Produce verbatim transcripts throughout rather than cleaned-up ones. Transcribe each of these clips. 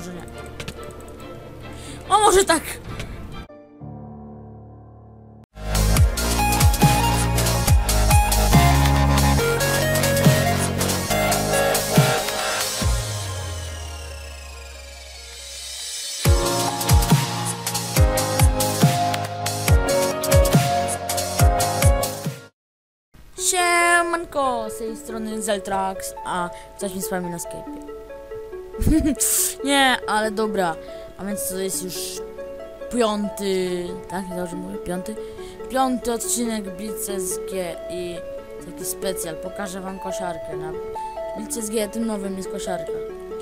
może nie. O, może tak! Siemanko, z tej strony Zeltrax, a jesteśmy z wami na Skype'ie. Nie, ale dobra, a więc to jest już piąty, tak? Nie dobrze mówię? Piąty? Piąty odcinek Blitz S G i taki specjal, pokażę wam kosiarkę. Na Blitz S G tym nowym jest kosiarka.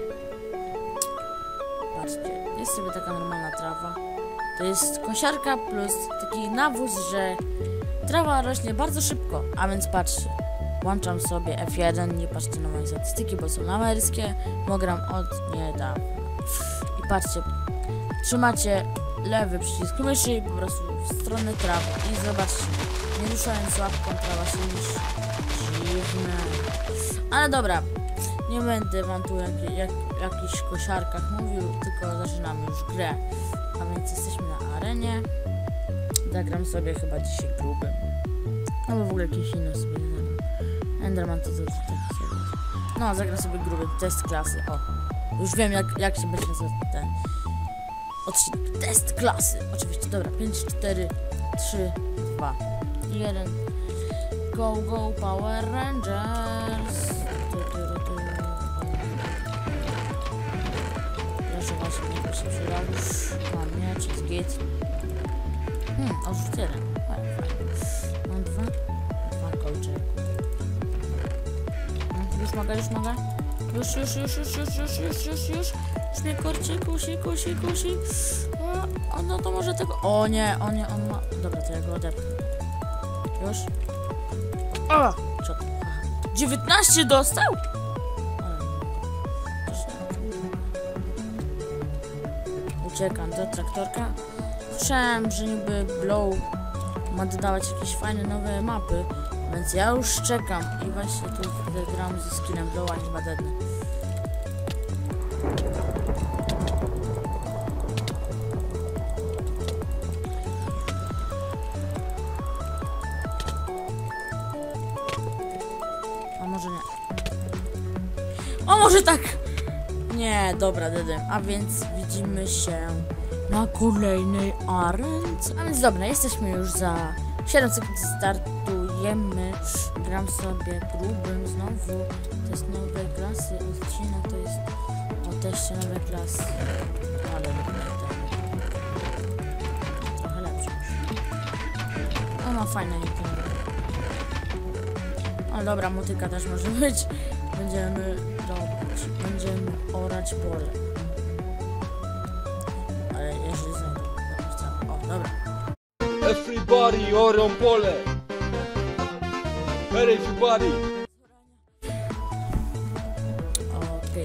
Patrzcie, jest sobie taka normalna trawa. To jest kosiarka plus taki nawóz, że trawa rośnie bardzo szybko, a więc patrzcie. Włączam sobie F jeden, nie patrzcie na moje statystyki, bo są amerykańskie, bo gram od niedawna. I patrzcie, trzymacie lewy przycisk myszy i po prostu w stronę trawy. I zobaczcie, nie ruszając łapką, trawa się niszczy. Dziwne. Ale dobra, nie będę wam tu jak, jak, jakichś kosiarkach mówił, tylko zaczynamy już grę. A więc jesteśmy na arenie. Zagram sobie chyba dzisiaj grubym. Albo w ogóle jakiś inny sobie. Enderman to co tak sobie. No, zagram sobie gruby test klasy. O, już wiem jak, jak się będzie nazywać ten odcinek. Test klasy. Oczywiście, dobra. pięć, cztery, trzy, dwa, jeden. Go, go, Power Rangers. Proszę właśnie, nie się przydał. Mam miecz, jest git. Hmm, odrzuć jeden. Fajnie, fajnie. Mam dwa. Dwa kolczyki. Już mogę, już mogę? Już, już, już, już, już, już, już, już, już. Już mnie korci, kusi, kusi, kusi. O, o, no to może tego... O nie, o nie, on ma... Dobra, to ja go odepnę. Już? O! Co to? Aha. dziewiętnaście dostał? Uciekam do traktorka. Słyszałem, że niby Blow ma dodawać jakieś fajne nowe mapy, więc ja już czekam i właśnie tu gram ze skinem Blowa i chyba dednę. A może nie? O, może tak! Nie, dobra, dedem. A więc widzimy się na kolejnej arence. A więc dobra, jesteśmy już za siedem sekund, startujemy. Gram sobie grubym znowu. To jest nowej klasy. Odcinek to jest o teście nowej klasy. Ale trochę lepszy. On ma fajne ikony. Ale dobra, motyka też może być. Będziemy robić. Będziemy orać pole. Jeżeli znajdę. O, dobra. Everybody orą pole. Everybody. Okej. Okay.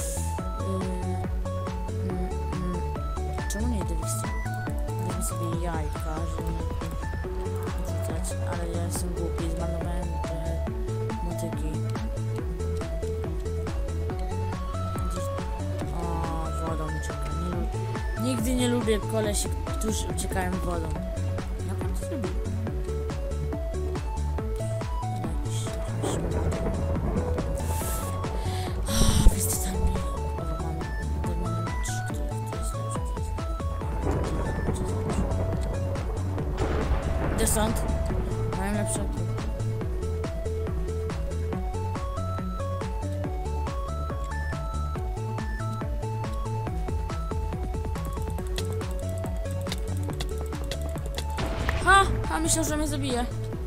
Yy, mm, mm. Czemu nie idę w ich stronę? Weźmy sobie jajka, żeby rzucać, ale ja jestem głupi, zmarnowałem trochę motyki. O, wodą ucieka. Nie, nigdy nie lubię kolesi, którzy uciekają wodą. Naprawdę lubię. Desant. Mają lepsze. Ha! A myślał, że mnie zabije.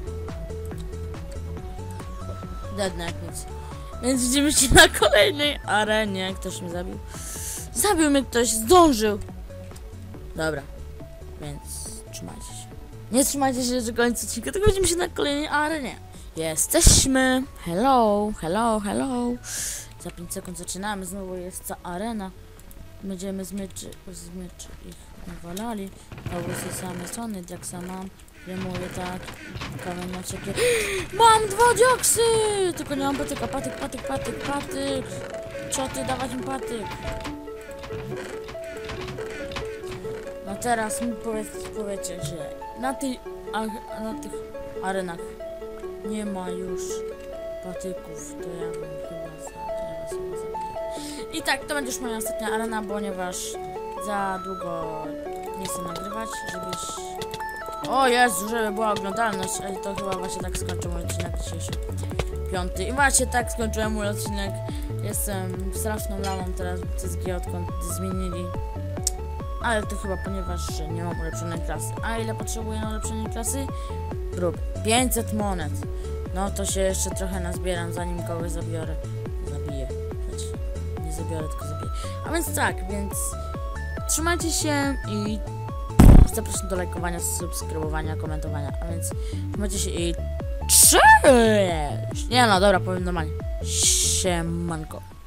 Deadne jak nic. Więc widzimy się na kolejnej arenie. Ktoś mnie zabił. Zabił mnie ktoś, zdążył. Dobra. Więc trzymajcie się. Nie trzymajcie się do końca odcinka, tylko widzimy się na kolejnej arenie. Jesteśmy. Hello, hello, hello. Za pięć sekund zaczynamy. Znowu jest ta arena. Będziemy z mieczy, z mieczy ich nawalali. Albo z tej samej strony, diaksa mam. Remuję tak. Kamień na ciekie. Mam dwa diaksy! Tylko nie mam patyka. Patyk, patyk, patyk, patyk. Co ty, dawać mi patyk. No teraz mi powiedz, powiecie, że na, tej, a, na tych arenach nie ma już patyków, to ja bym chyba za, ja was chyba zabiję. I tak, to będzie już moja ostatnia arena, ponieważ za długo nie chcę nagrywać, żebyś... O Jezu, żeby była oglądalność, ale to chyba właśnie tak skończył mój odcinek dzisiejszy. Piąty. I właśnie tak skończyłem mój odcinek. Jestem straszną lamą teraz w C S G, odkąd zmienili. Ale to chyba ponieważ że nie mam ulepszonej klasy. A ile potrzebuję na ulepszonej klasy? Grób. pięćset monet. No to się jeszcze trochę nazbieram, zanim kogoś zabiorę. Zabiję. Znaczy, nie zabiorę, tylko zabiję. A więc tak, więc trzymajcie się i zapraszam do lajkowania, subskrybowania, komentowania. A więc trzymajcie się i cześć! Nie no, dobra, powiem normalnie. Siemanko.